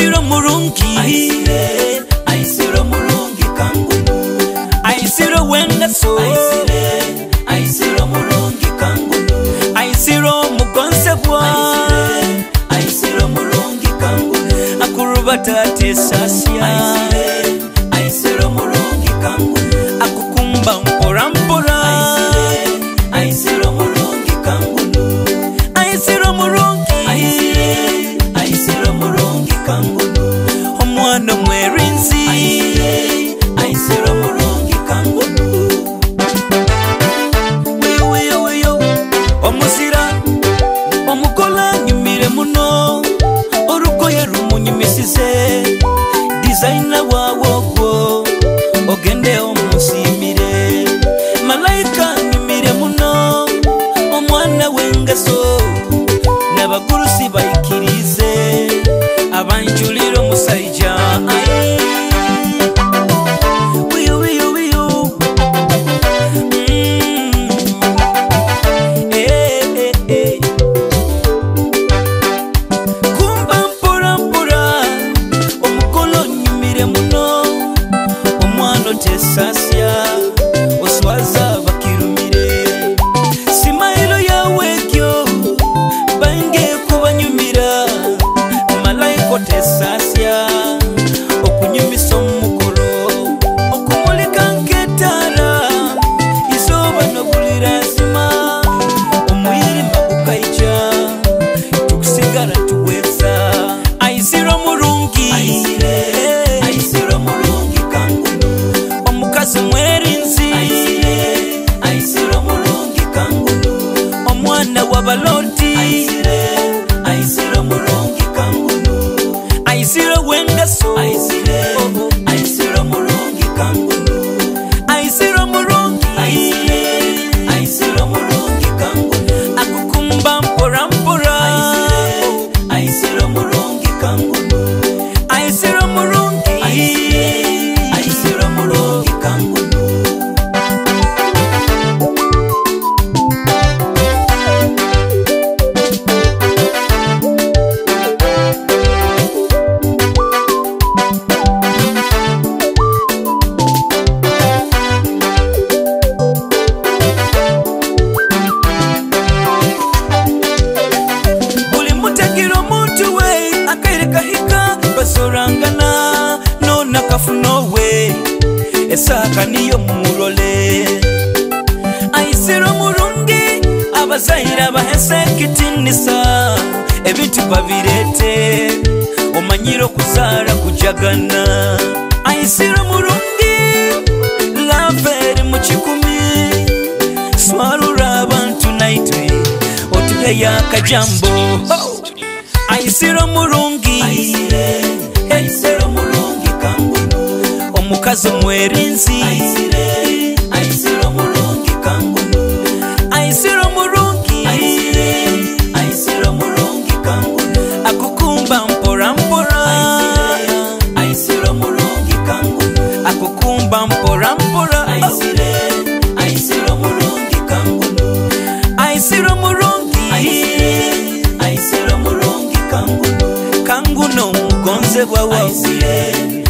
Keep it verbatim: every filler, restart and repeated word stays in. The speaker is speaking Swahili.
Aisiro murungi Aisire Aisiro murungi kangunu Aisiro wenga so Aisire Aisiro murungi kangunu Aisiro mukonsebwa Aisire Aisiro murungi kangunu Akurubata tesasya Aisire Aisiro murungi kangunu Akukumba mpora mpora Aisire Aisiro murungi kangunu Aisiro murungi Aisire Aisiro murungi kangunu Omwana mwerinzi Aisire Aisiro murungi kangunu Wiyo wiyo wiyo Omuzira Omukola nyumire muno Orukoye rumunyimisize Designer wawogwo Ogende omusimire Malaika nyumire muno Omwana wengaso Nabagurusi baikirize Abanjuliro musaija Wiyo wiyo wiyo mm. eh, eh, eh. Kumba mpora mpora Omukolo nyumire muno Omwana tesasya Oswaza bakirumire Simailo yawe kyo Bange kubanyumira Malaiko tesasya Okunyumisa omukolo Okumulika nketara Izoba nobulira sima Omuyirima kukaija Tukusigara tuweza Aisiro murungi Aisire Aisiro murungi kangunu Omukazi mwerinzi Aisire Aisiro murungi kangunu Omwana wabaloti Aisire Aisiro murungi kangunu Aisiro wengaso Aisire Aisiro murungi kangunu Aisiro murungi Aisire Aisiro murungi kangunu Akukumba mpora mpora Aisire Aisiro murungi kangunu Aisiro murungi Aisire Aisiro murungi kangunu Buli mutegiro muntu we Akaire kahika basorangana Nona kafuno we Esaka niyo murole Aisiro murungi Abazaira bahese kitinisa Ebintu babirete Omanyiro kuzara kujagana Aisiro murungi Laveri muchikumi Swarura abantu naitwe Otugeya kajambo oh. Aisiro murungi Aisire Aisiro murungi kangunu Omukazi mwerinzi Aisire Aisiro murungi kangunu Aisiro murungi Aisire Aisiro murungi kangunu Akukumba mpora mpora Aisiro murungi kangunu Akukumba mpora mpora Aisire Aisiro murungi kangunu Aisiro murungi Aisire Aisiro murungi kangunu Kanguno mugonze bwawa Aisire